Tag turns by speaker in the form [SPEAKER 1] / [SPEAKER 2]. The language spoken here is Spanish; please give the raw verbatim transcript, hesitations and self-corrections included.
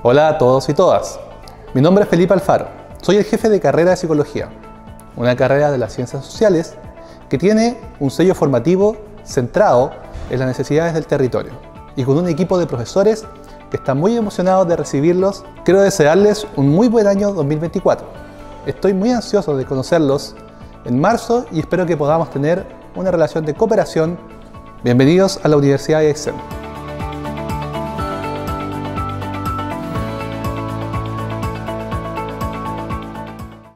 [SPEAKER 1] Hola a todos y todas. Mi nombre es Felipe Alfaro. Soy el jefe de carrera de Psicología, una carrera de las ciencias sociales que tiene un sello formativo centrado en las necesidades del territorio y con un equipo de profesores que están muy emocionados de recibirlos. Quiero desearles un muy buen año dos mil veinticuatro. Estoy muy ansioso de conocerlos en marzo y espero que podamos tener una relación de cooperación. Bienvenidos a la Universidad de Aysén.